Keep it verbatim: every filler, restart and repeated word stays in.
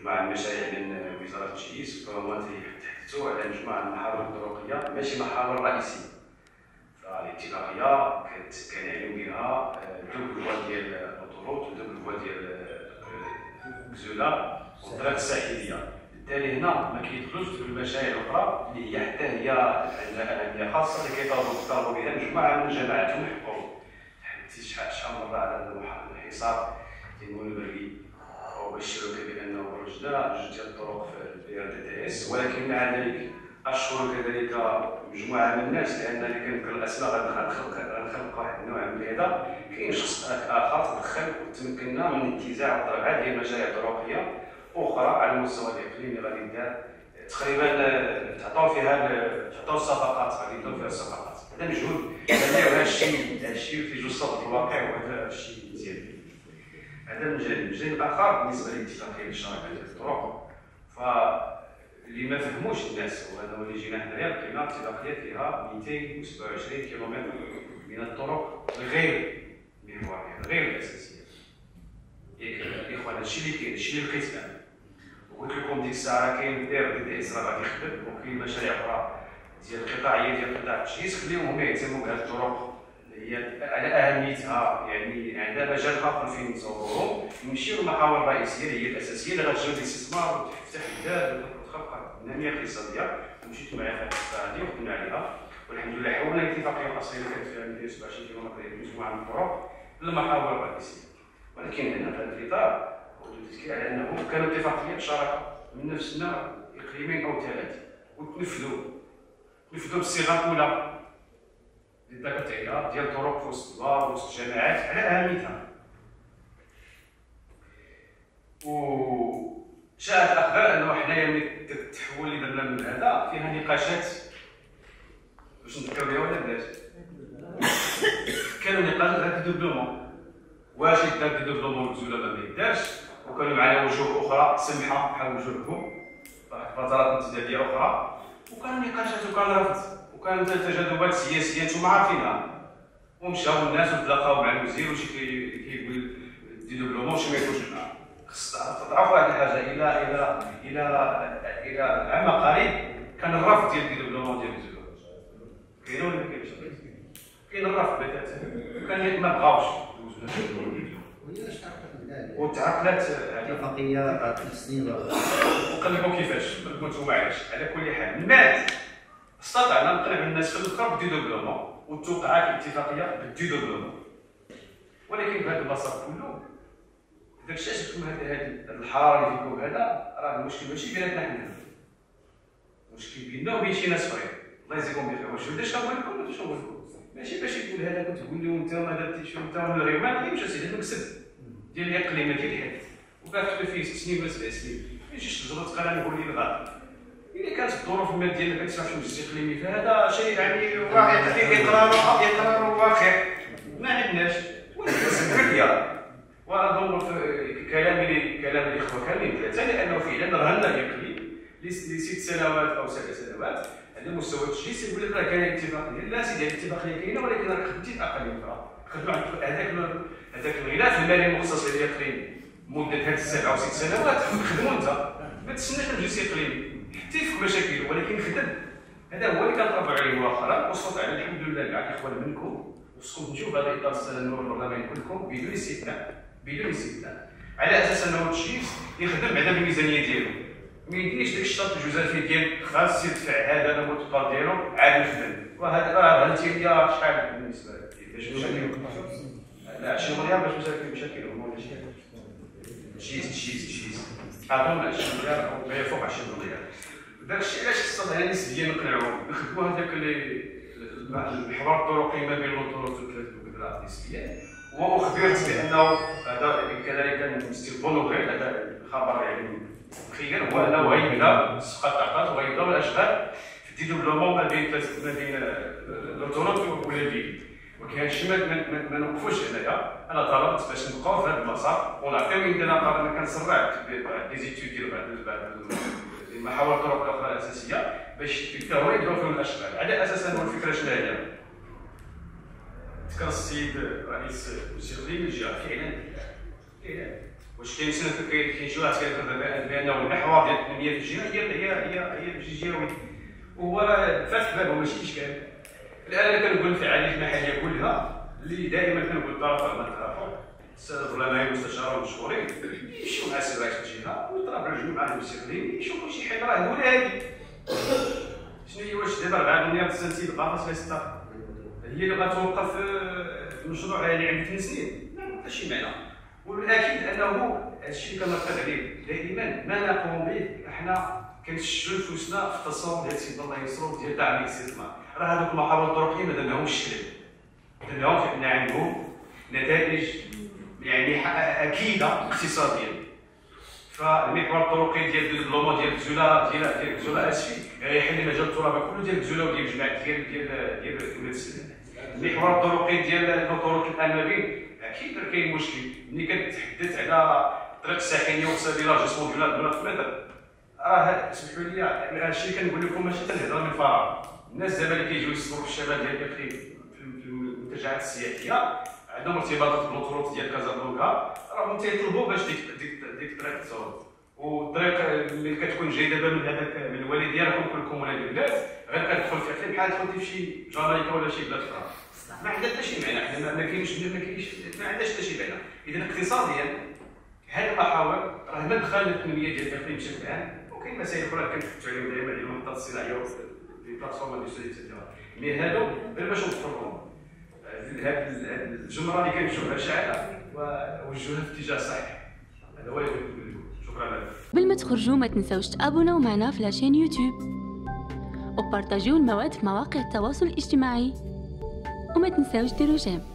مجموعه من المشاريع من وزاره التجهيز، فهما تحدثوا على مجموعه من المحاور الطرقيه ماشي محاور رئيسيه. فالاتفاقيه كنعلم بها دوبل فوا ديال الاوتوروت ودوبل فوا ديال كزولا والطريق الساحليه. بالتالي هنا ما كيدخلوش في المشاريع الاخرى اللي هي حتى هي عندها اهميه خاصه اللي كيطالبوا بها مجموعه من الجماعات المحقوقين. تحدثت شحال من مره على الحصار ديال المنبري وبشرك بانه رجنا جوج ديال الطرق في البي ار دي تي اس، ولكن مع ذلك اشكر كذلك مجموعه من الناس لان اللي كنذكر الاسماء غنخلق غنخلق واحد النوع من هذا. كاين شخص اخر تدخل وتمكنا من انتزاع الطرق. هذه المشاريع الطرقيه اخرى على المستوى الاقليمي غادي يدار تقريبا تعطاو فيها تعطاو الصفقات، غادي يديروا فيها الصفقات. هذا مجهود هذا وهذا الشيء هذا الشيء في جثه الواقع، وهذا الشيء مزيان. هذا من جانب. الجانب الاخر بالنسبه للاتفاقيه للشراكه ديال الطرق، فاللي ما فهموش الناس وهذا هو اللي جينا حنايا لقينا اتفاقيه فيها مئتين وسبعة وعشرين كيلومتر من الطرق غير محوريه غير الاساسيه. ياك الاخوان هادشي اللي كاين، هادشي اللي لقيت انا. وقلت لكم ديك الساعه كاين بي ار دي تي اس راه غادي يخدم، وكاين مشاريع اخرى ديال القطاعيه ديال قطاع التجهيز. خليهم هما يهتموا بهذه الطرق اللي هي على اهميتها، يعني عندها مجال اخر فين نصوروهم. نمشيو للمحاور الرئيسيه اللي هي الاساسيه اللي غتجلب الاستثمار وتفتح الباب وتخلق تنميه اقتصاديه. مشيت معايا في القصه هذه وخدمنا عليها، والحمد لله حولنا الاتفاقيه الاصليه اللي كانت فيها مئتين وسبعة وعشرين كيلومتر ديال مجموعه من الطرق للمحاور الرئيسيه. ولكن هنا في هذا الاطار تذكير على انه كانوا اتفاقيه شراكه من نفس النوع اقليمين او ثلاثه، وتنفذوا تنفذوا بالصيغه الاولى للتقطيع ديال الطرق في وسط الدار وسط الجماعات على اهميتها. وشاءت الاخبار انه حنايا ملي التحول اللي درنا من هذا فيها نقاشات باش نذكر بها ولا بلاش. كانوا نقاشات على الدبلومون، واش يدار الدبلومون بزوله ولا ما يدارش، وكانوا معنا وجوه اخرى سمحه بحال وجوهكم واحد فترات انتدابيه اخرى، وكانوا نقاشات وكان رفض وكانت تجاذبات سياسيه نتوما عارفينها. ومشاو الناس وتلاقاو مع الوزير وشي كيقول دي دوبلومون شي ما يكونش معاه. خص تعرفوا واحد الحاجه، الى الى الى الى عام قريب كان الرفض ديال دي دوبلومون ديال الزوله كاين ولا ما كاينش؟ كاين الرفض بتاتا، كان ما بغاوش وتعقلت اتفاقيه ثلاث سنين وقال لكم كيفاش كنتو واعيش. على كل حال من بعد استطعنا نقنع الناس في الاخر بدي دوبلومون وتوقعات الاتفاقيه بالدي دوبلومون. ولكن بهذا البساط كله داك الشيء شفتوا هذا الحراره اللي فيكم هذا راه المشكل ماشي بيناتنا حنا، المشكل بيننا وبين شي ناس اخرين. الله يجزيكم بخير. واش بداش كنقول لكم ولا شنو نقول لكم؟ ماشي باش يقول هذا كنت تقول له انت ما درتيش وانت من الغير ما كاينش اسيدي المكسب ديال الاقليم ديال الحدث وكتخلي فيه ست سنين ولا سبع سنين. ما يجيش تجرد تقرا نقول لي الغالب الا كانت الظروف الماديه اللي كتسمح في المجلس الاقليمي فهذا شيء يعني واقع فيه اقرار اقرار واقع ما عندناش. ولكن سكر واظن في كلام كلام الاخوه كاملين ثلاثه لانه فعلا رهنا الاقليم لست سنوات او سبع سنوات على مستوى التجهيز. يقول لك راه كاين اتفاقيه، لا سيدي الاتفاقيه كاينه ولكن راك خدمتي في اقاليم اخرى. خدموا هذاك هذاك الغلاف المالي المخصص للاقليم مده هذه السبع او ست سنوات خدموا انت، ما تسناش المجلس الاقليمي حتى يفك مشاكل ولكن خدم. هذا هو اللي كنطبق عليه مؤخرا وصلت على الحمد لله مع الاخوان منكم وصلت نشوف هذا اطار السنه النور البرلماني كلكم بدون استثناء بدون استثناء على اساس انه التجهيز يخدم بعدا بالميزانيه ديالو. ما يديرش داك الشرط الجزافي ديال خاص يدفع هذا المتطلب ديالو عاد نخدم. وهذا راه انت هي شحال بالنسبه لك باش مشاكل لا عشرين مليار باش مشاكل مشاكلهم ولا شي تجهيز تجهيز تجهيز عطونا عشرين مليار او ما يفوق عشرين مليار. داك الشيء علاش خصنا نسبيا نقنعوهم نخدموا هذاك المحور الطرقي ما بين الوطن والثلاث نسبيا. واخبرت بانه هذا كذلك نستلفون غير هذا الخبر يعني خير هو انه غيبدا صفقه الطاقات وغيبداو الاشغال في الدي دوبلومون ما بين ما بين الاوتونوت والفيل. ولكن هذا الشيء ما نوقفوش هنايا. انا طلبت باش نبقاو في هذا المسار ونعطيو يدنا قرار. انا كنسرع دي زيتود ديال بعض المحاور الطرق الاخرى الاساسيه باش حتى هو يبداو فيهم الاشغال. على اساس انه الفكره شنو هي؟ ذكر السيد رئيس المجلس الاقليمي الجهه فعلا فعلا واش كاين سنه كاين شي واحد كيهضر بانه المحور ديال التنميه في الجهه هي هي هي الجهوي، وهو فاتح بابه ماشي اشكال. الان انا كنقول الفعاليات المحليه كلها اللي دائما كنقول الطرف مع الطرف الساده العلماء والمستشارين المشهورين يمشيو مع سي رئيس الجهه ويطرحوا الجميع مع المستشارين يشوفوا شي حل راه هو هادي. شنو هي واش دابا أربعة مليار السنتيم باقا فيها ستة هي اللي غتوقف المشروع اللي عنده ثمان سنين؟ ما عندها شي معنى. والاكيد انه هادشي اللي كنركز عليه دائما ما نقوم به احنا كنشجعوا نفوسنا في التصور ديال سيدنا الله يسر ديال دعم الاستثمار. راه هذوك المحاور الطرقيه ما درناهمش الشلل، درناهم حنا عندهم نتائج يعني اكيده اقتصاديا. فالمحور الطرقي ديال الدبلومون ديال الجزوله ديال ديال الجزوله اسفي غيحل مجال الترابه كله ديال الجزوله وديال الجماعات ديال ديال ديال دوله السلام. المحور الطرقي ديال الاوتوروت الانابيب اكيد راه كاين مشكل. ملي كتحدث على الطريق الساحليه وسبيل جسم بلاد بلاد متر راه اسمحوا لي هادشي اللي كنقول لكم ماشي تنهضر من فراغ. الناس دابا اللي كيجيو يصبروا في الشباب ديال الاقليم في المنتجعات السياحيه عندهم ارتباطات بالاوتوروت ديال كازابلانكا راهم تيطلبوا باش ديك ديك ديك الطريق تصاوب. والطريق اللي كتكون جاي دابا من هذاك من الوالديه راه كنقول لكم ولا البلاد غير كتدخل في الاقليم بحال دخلتي في شي جامايكا ولا شي بلاد اخرى ما عندها حتى شي معنى. حنا ما كاينش ما كاينش ما عندهاش حتى شي معنى. اذا اقتصاديا هذه المحاور راه ما دخل التنميه ديال الاقليم بشكل عام، وكاين مسائل اخرى كنفتحوا عليهم دائما ديال المحطات الصناعيه لي بلاتفورم اندستريال اكسيتيرا. مي هادو غير باش نوفرهم هاد الجمره اللي كنمشيو شاعله ووجهوها في اتجاه صحيح. هذا هو اللي بغيت نقول لكم. شكرا لكم. قبل ما تخرجوا ما تنساوش تابوناو معنا في لاشين يوتيوب وبارطاجيو المواد في مواقع التواصل الاجتماعي وما تنساوش ديروا جيم.